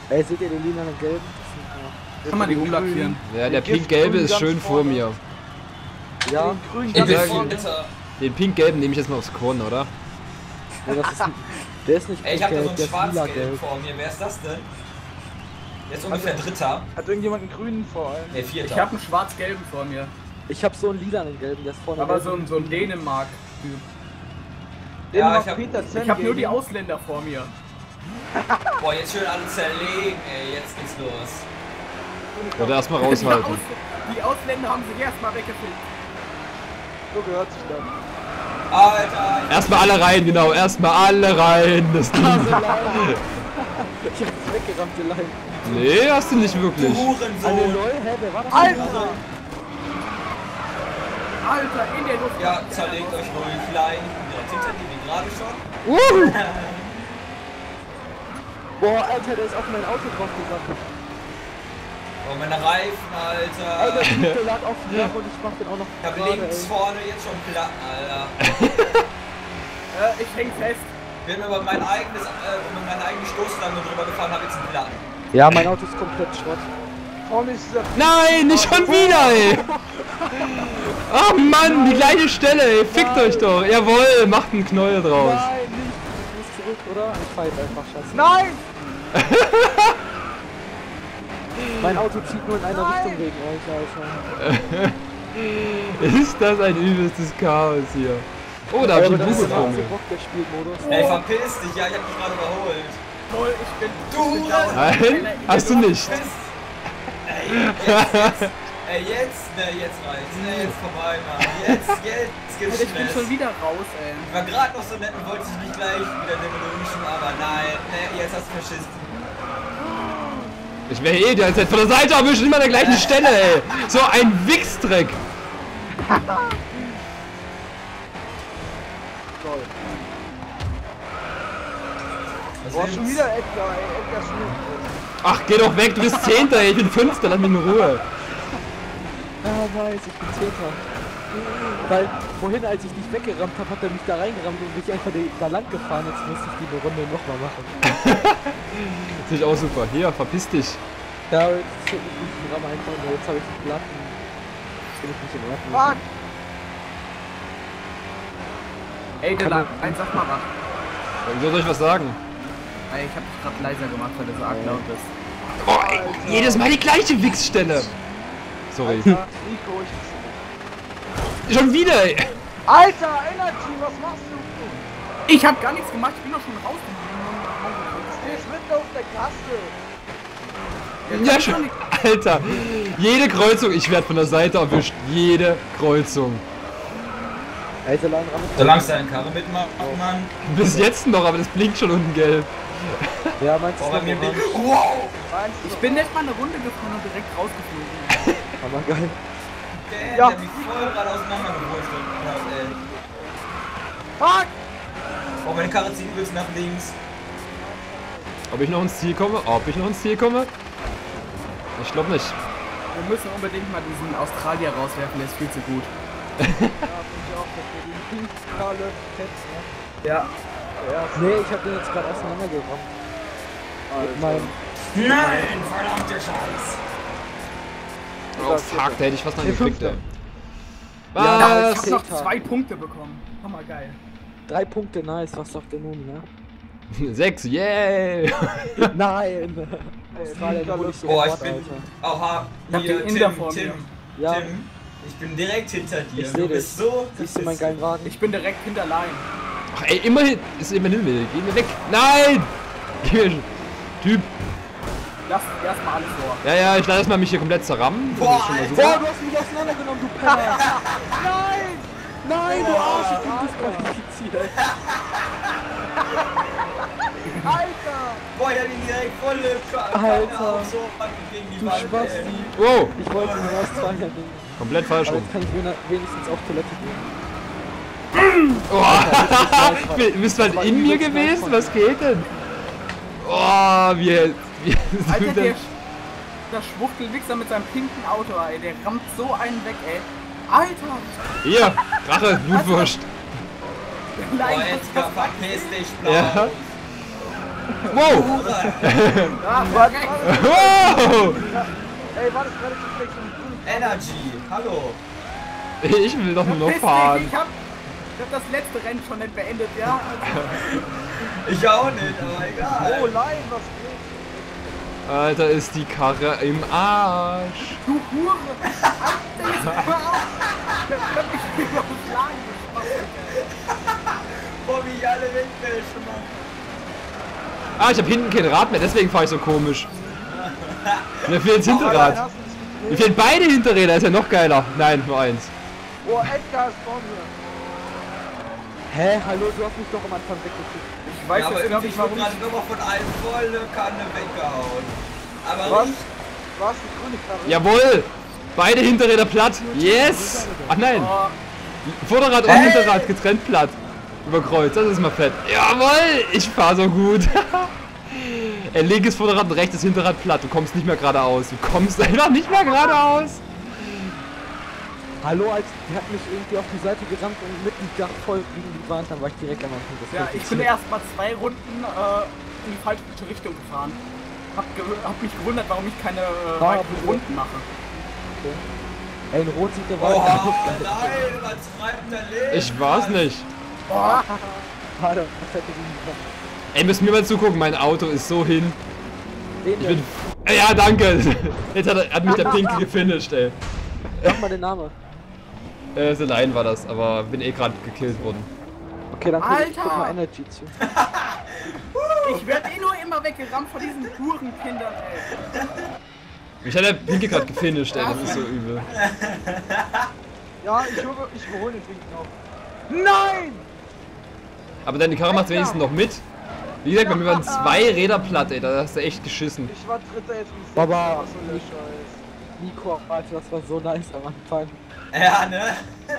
Ey, seht ihr den lila und gelben? Kann man die umlackieren? Ja, der pink-gelbe ist schön vor mir. Ja, Den grünen Ich ganz sag- vorne. Den pink-gelben nehme ich jetzt mal aufs Korn, oder? nee, das ist, der ist nicht Ey, ich hab da so gelb, ein der ist lila Schwarz-Gelb gelb. vor mir. Wer ist das denn? Der ist ungefähr Dritter. Hat irgendjemand einen grünen vor allem? Ne, Vierter. Ich habe einen schwarz-gelben vor mir. Ich hab so einen lila und gelben, der ist vorne. Aber gelb. so ein Dänemark-Typ. Den Ja, macht ich hab- Peter Zen Ich habe nur die gegen. Ausländer vor mir. Boah, jetzt schön alle zerlegen, ey. Jetzt geht's los. Oder erstmal raushalten. Die Ausländer haben sich erstmal weggefilmt. So gehört sich das. Alter! Erstmal alle rein, genau. Erstmal alle rein. Das Ich hab dich weggerammt, ihr Leid. Nee, hast du nicht Du wirklich. Alle Hurensohn! LOL, hä, wer war das? Alter! Alter, in der Luft. Ja, zerlegt euch ruhig klein. Ich bin direkt hinter dir, wie gerade schon. Boah, Alter, der ist auf mein Auto drauf gesattelt. Oh, meine Reifen, Ey, der Alter. Typ, der lag auf dem Dach und ich mach den auch noch Ich hab gerade, links ey. vorne jetzt schon Platten, Alter. Ich häng fest. Bin über mein eigenes, über meine eigene Stoßstange drüber gefahren, hab jetzt einen Platten. Ja, mein Auto ist komplett Schrott. Vorne ist dieser Nein, nicht schon wieder, ey. Oh Mann, die gleiche Stelle, ey. Fickt euch doch. Jawohl, macht einen Knäuel draus. Nein, nicht. Ich muss zurück, oder? Ich fahr jetzt einfach, scheiße. Nein! Mein Auto zieht nur in eine Richtung wegen euch, Alter. Ist das ein übelstes Chaos hier. Oh, da hab ich aber einen das ist Bube der vor ganze mir. Bock, der Spielmodus. Ey, verpiss dich, ja, ich hab dich gerade überholt. Toll, ich bin. Du Hurensohn! Nein, hast du nicht. Ey, jetzt, ne, jetzt reicht's, ne, jetzt vorbei, Mann. Jetzt geht's Ich bin schon Stress. wieder raus, ey. Ich war gerade noch so nett und wollte dich nicht gleich wieder demolischen, aber nein, ne, jetzt hast du verschissen. Ich wäre eh die ganze Zeit von der Seite erwischen, immer an der gleichen Stelle, ey. So ein Wichsdreck. Toll. Was Boah, willst schon du? wieder Edgar, ey. Edgar ist schon. Ach, geh doch weg, du bist Zehnter, ey. Ich bin Fünfter, lass mich in Ruhe. Ah, weiß, ich bin Zehnter. Weil vorhin, als ich dich weggerammt habe, hat er mich da reingerammt und mich einfach da lang gefahren. Jetzt musste ich die Runde nochmal machen. Das ist auch super. Hier, verpiss dich. Ja, jetzt steht nicht die Ramme einfach nur. Jetzt habe ich die Platten. Das finde ich nicht in Ordnung. Fuck! Ey, der Lang, sag mal was. Wieso soll ich was sagen? Ey, ich hab dich gerade leiser gemacht, weil das so arg laut ist. Oh, ey, jedes Mal die gleiche Wichsstelle. Sorry. Alter, Nico, ich. Schon wieder, ey. Alter, Energy, was machst du? Ich hab gar nichts gemacht, ich bin doch schon raus. Du stehst mitten auf der Kasse. Ja, schon. Alter, jede Kreuzung, ich werde von der Seite erwischt. Jede Kreuzung. Ey, so lange Ramme. Solange es deine Karre mitmacht, Mann. Bis jetzt noch, aber das blinkt schon unten gelb. Ja, meinst du, Boah, bei es mir noch blinkt. orange? Wow! Meinst du Ich bin nicht mal eine Runde gefahren und direkt rausgeflogen. Aber geil. Der, Ja. der mich voll gerade auseinandergeholt hat, ey. Fuck! Oh, meine Karre zieht übelst nach links. Ob ich noch ins Ziel komme? Ob ich noch ins Ziel komme? Ich glaube nicht. Wir müssen unbedingt mal diesen Australier rauswerfen, der ist viel zu gut. Ja, finde ich auch, dass wir den Pink-Karle kennst, ne? Ja. Nee, ich hab den jetzt gerade auseinandergerammt. Mit meinem. Nein, verdammte Scheiß. Oh fuck, da hätte ich fast noch Der gekriegt, ey. Ja, Ja, Was? ich hab noch Zehnter. 2 Punkte bekommen. Hammer geil. 3 Punkte, nice. Was sagt der nun, ne? 6, yay! Nein! Australien hol ich Boah, ich sofort, bin. Alter. Oha, Ich hab hier, den Inder Tim, vor Tim, mir. Ja. Tim. Ich bin direkt hinter dir. Ich seh Du bist dich. so. Siehst du meinen geilen Wagen? Ich bin direkt hinter Line. Ach ey, immerhin. Ist immerhin will. Geh mir weg. Nein! Geh mir. Typ. Lass erstmal alles vor. Ja, ja, ich lasse erstmal mich hier komplett zerrammen. Das Boah, ist schon mal Alter. super. Boah, du hast mich auseinandergenommen, du Penner! Nein! Nein, du Arsch, ich bin disqualifiziert. Alter! Boah, ich hab ihn direkt volle Alter. so gegen die Du Wand, Spasti. ey. Wow, Ich wollte nur erst zwei nehmen. komplett falsch Aber rum. jetzt kann ich wenigstens auf Toilette gehen. Oh, bist du halt in mir gewesen? Was geht denn? Oh, wie Alter, du der denn? Schwuchtelwichser mit seinem pinken Auto, ey. Der rammt so einen weg, ey. Alter! Hier, Rache, Blutwurst. Boah, Nein, jetzt verpiss dich, Blau. Ja. Wow! Ah, Warte, rechts. warte. Wow! Ey, war das gerade zufällig so ein grünes Energy, hallo. Ich will doch nur noch Verpiss dich, fahren. Ich hab das letzte Rennen schon nicht beendet, ja? Also, Ich auch nicht, aber egal. Oh nein, was geht? Alter, ist die Karre im Arsch. du Hure! Alter, jetzt hör auf! Ich hab mich überschlagen, du Spaß. Boah, wie ich alle wegfälschen, Mann. Ah, ich hab hinten kein Rad mehr, deswegen fahre ich so komisch. Mir fehlt das Allein Hinterrad. hast du es Mir gedreht. fehlen beide Hinterräder, ist ja noch geiler. Nein, nur eins. Oh, Edgar ist vor mir. Hä, hallo, du hast mich doch am Anfang weggekriegt. Ich weiß Ja, aber jetzt irgendwie nicht, wurde warum gerade ich... nochmal von allen volle Kanne weggehauen. Aber Was? nicht. Was? Die grüne Karre? Jawohl! Beide Hinterräder platt. Yes! Ach nein! Oh, Vorderrad und Hinterrad getrennt platt. Über Kreuz, das ist mal fett. Jawohl! Ich fahr so gut. Linkes Vorderrad und rechtes Hinterrad platt. Du kommst nicht mehr geradeaus. Du kommst einfach nicht mehr geradeaus. Hallo, als die hat mich irgendwie auf die Seite gerammt und mit dem Dach voll gegen die Wand, dann war ich direkt am Anfang. Das ja, war ich viel bin zu- erst mal 2 Runden in die falsche Richtung gefahren. Hab mich gewundert, warum ich keine weiteren bitte. Runden mache. Ey, in Rot sieht der Wagen Oha, aus. nein, was treibt der Leben? Ich war's nicht. Warte, was hätte die gemacht? Ey, müssen wir mal zugucken. Mein Auto ist so hin. Den Ich bin... Ja, danke. Jetzt hat mich der Pinke gefinisht, ey. Sag mal den Namen. Selein war das, aber bin eh gerade gekillt worden. Okay, dann guck Alter! mal Energy zu. Ich werde eh nur immer weggerammt von diesen Hurenkindern, ey. Mich hat der Pinke gerade gefinisht, ey. Das ist so übel. Ja, ich überhole den Winken auch. Nein! Aber deine Karre macht wenigstens noch mit. Wie gesagt, bei mir waren 2 Räder platt, ey. Da hast du echt geschissen. Ich war Dritter jetzt im Baba. Was soll der Scheiß? Nico, Alter, das war so nice am Anfang. Ja, ne?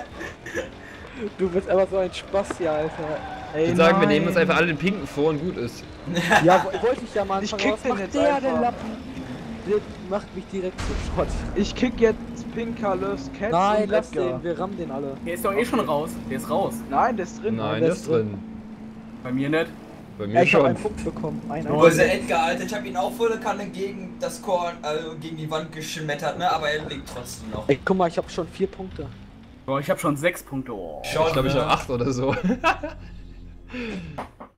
Du bist einfach so ein Spaß hier, Alter. Ey, Ich würde sagen, wir nein. nehmen uns einfach alle den Pinken vor und gut ist. Ja, wollte ich ja mal Ich anfangen, kick aber was den macht jetzt der, einfach. den Lappen? Der macht mich direkt zu Schrott. Ich kick jetzt Pinker, Loves Cats Nein, und lass Edgar. den, wir rammen den alle. Der ist doch eh schon raus. Der ist raus. Nein, der ist drin. Nein, der der ist ist drin. Bei mir nicht. Bei Ja, mir ich hab schon. einen Punkt bekommen. Wo ist der Edgar, Alter? Ich hab ihn auch volle Kanne gegen das Korn, also gegen die Wand geschmettert, ne? Aber er liegt trotzdem noch. Ey, guck mal, ich habe schon 4 Punkte. Boah, ich habe schon 6 Punkte. Oh. Ich glaube, ich habe 8 oder so.